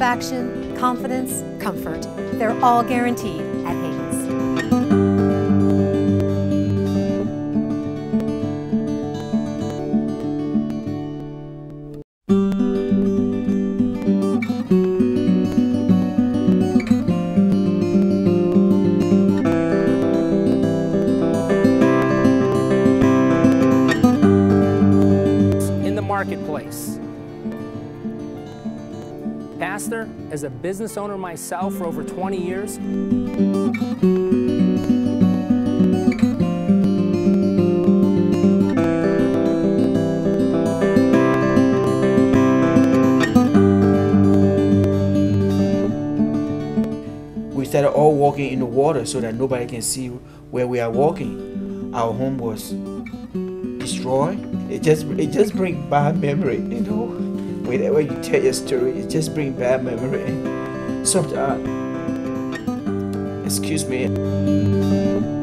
satisfaction, confidence, comfort. They're all guaranteed at Hayden's. In the marketplace. Pastor, as a business owner myself for over 20 years, we started all walking in the water so that nobody can see where we are walking. Our home was destroyed. It just brings bad memory, you know. Whenever you tell your story, it just brings bad memory. And sometimes, excuse me.